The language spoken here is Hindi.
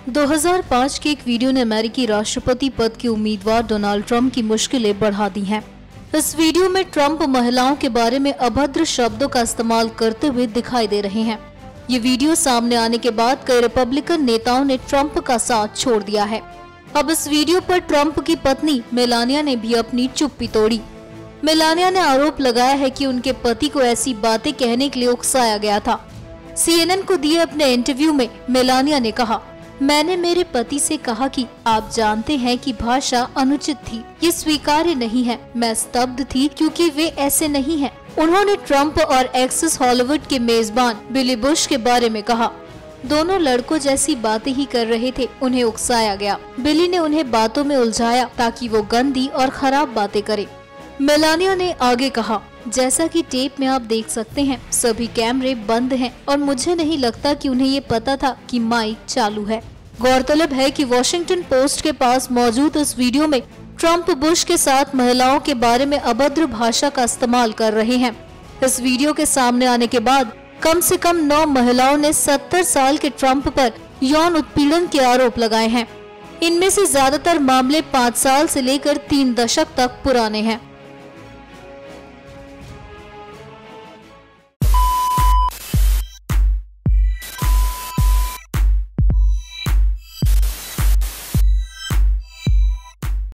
2005 के एक वीडियो ने अमेरिकी राष्ट्रपति पद के उम्मीदवार डोनाल्ड ट्रंप की मुश्किलें बढ़ा दी हैं। इस वीडियो में ट्रंप महिलाओं के बारे में अभद्र शब्दों का इस्तेमाल करते हुए दिखाई दे रहे हैं। ये वीडियो सामने आने के बाद कई रिपब्लिकन नेताओं ने ट्रंप का साथ छोड़ दिया है। अब इस वीडियो पर ट्रंप की पत्नी मेलानिया ने भी अपनी चुप्पी तोड़ी। मेलानिया ने आरोप लगाया है कि उनके पति को ऐसी बातें कहने के लिए उकसाया गया था। CNN को दिए अपने इंटरव्यू में मेलानिया ने कहा, मैंने मेरे पति से कहा कि आप जानते हैं कि भाषा अनुचित थी, ये स्वीकार्य नहीं है। मैं स्तब्ध थी क्योंकि वे ऐसे नहीं हैं। उन्होंने ट्रंप और एक्सेस हॉलीवुड के मेजबान बिली बुश के बारे में कहा, दोनों लड़कों जैसी बातें ही कर रहे थे, उन्हें उकसाया गया। बिली ने उन्हें बातों में उलझाया ताकि वो गंदी और खराब बातें करे। मेलानिया ने आगे कहा, जैसा कि टेप में आप देख सकते हैं, सभी कैमरे बंद हैं और मुझे नहीं लगता कि उन्हें ये पता था कि माइक चालू है। गौरतलब है कि वॉशिंगटन पोस्ट के पास मौजूद इस वीडियो में ट्रंप बुश के साथ महिलाओं के बारे में अभद्र भाषा का इस्तेमाल कर रहे हैं। इस वीडियो के सामने आने के बाद कम से कम 9 महिलाओं ने 70 साल के ट्रंप पर यौन उत्पीड़न के आरोप लगाए हैं। इनमें से ज्यादातर मामले 5 साल से लेकर 3 दशक तक पुराने हैं।